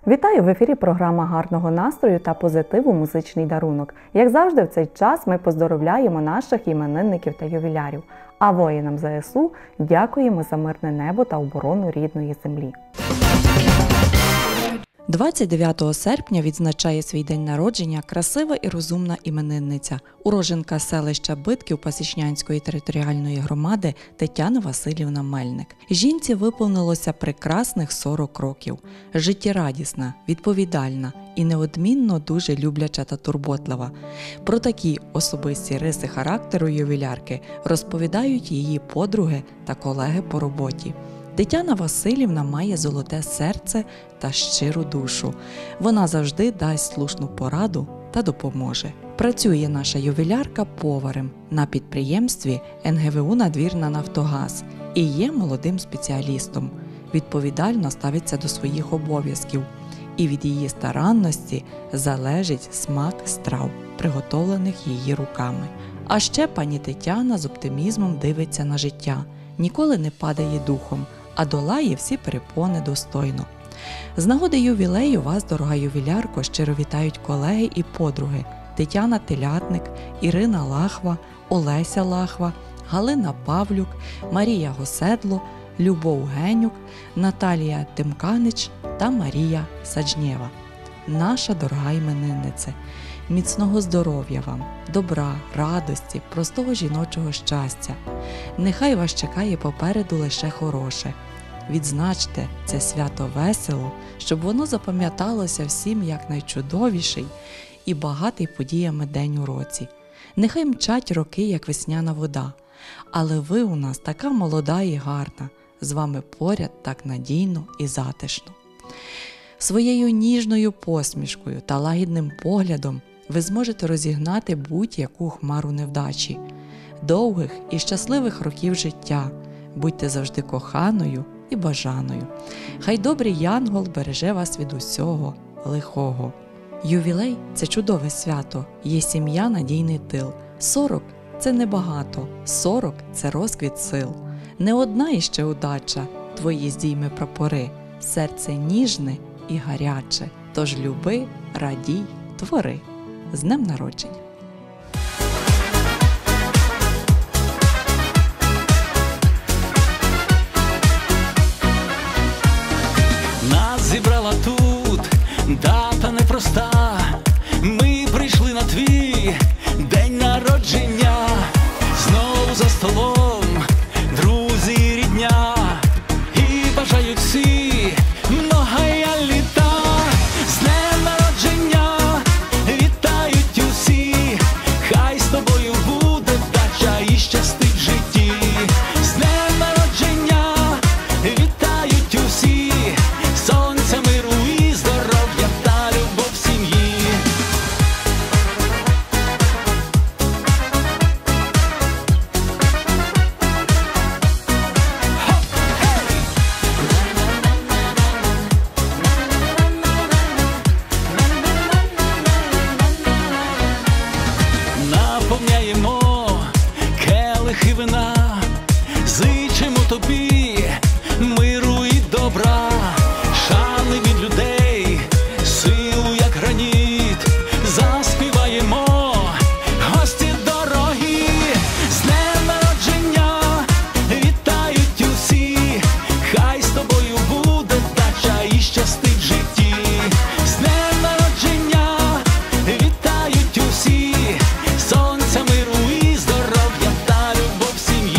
Вітаю! В ефірі програма гарного настрою та позитиву «Музичний дарунок». Як завжди, в цей час ми поздоровляємо наших іменинників та ювілярів, а воїнам ЗСУ дякуємо за мирне небо та оборону рідної землі. 29 серпня відзначає свій день народження красива і розумна іменинниця, уроженка селища Битків Пасічнянської територіальної громади Тетяна Василівна Мельник. Жінці виповнилося прекрасних 40 років. Життєрадісна, відповідальна і неодмінно дуже любляча та турботлива. Про такі особисті риси характеру ювілярки розповідають її подруги та колеги по роботі. Тетяна Василівна має золоте серце та щиру душу. Вона завжди дасть слушну пораду та допоможе. Працює наша ювілярка поварем на підприємстві НГВУ «Надвірна Нафтогаз» і є молодим спеціалістом. Відповідально ставиться до своїх обов'язків. І від її старанності залежить смак страв, приготовлених її руками. А ще пані Тетяна з оптимізмом дивиться на життя, ніколи не падає духом, а долає всі перепони достойно. З нагоди ювілею вас, дорога ювілярко, щиро вітають колеги і подруги Тетяна Телятник, Ірина Лахва, Олеся Лахва, Галина Павлюк, Марія Госедло, Любов Генюк, Наталія Тимканич та Марія Саджнєва. Наша дорога імениннице, міцного здоров'я вам, добра, радості, простого жіночого щастя. Нехай вас чекає попереду лише хороше. Відзначте це свято весело, щоб воно запам'яталося всім як найчудовіший і багатий подіями день у році. Нехай мчать роки, як весняна вода, але ви у нас така молода і гарна, з вами поряд так надійно і затишно. Своєю ніжною посмішкою та лагідним поглядом ви зможете розігнати будь-яку хмару невдачі. Довгих і щасливих років життя, будьте завжди коханою і бажаною. Хай добрий янгол береже вас від усього лихого. Ювілей – це чудове свято, є сім'я – надійний тил. 40 – це небагато, 40 – це розквіт сил. Не одна іще удача, твої здійме прапори, серце ніжне і гаряче, тож люби, радій, твори. З днем народження! Нас зібрала тут дата непроста. Ми прийшли на твій день народження. Знову за столом друзі і рідня. І бажають всі многая літа. З днем народження вітають усі. Хай з тобою буде вдача і щастить в житті. З днем народження вітають усі. Сонця, миру і здоров'я та любов в сім'ї. Наповняємо келихи вина, зичимо тобі миру і добра, шани від людей, силу як граніт, заспіваємо гості дорогі. З днем народження вітають усі, хай з тобою буде вдача і щастить в житті. З днем народження вітають усі, сонця, миру і здоров'я та любов в сім'ї.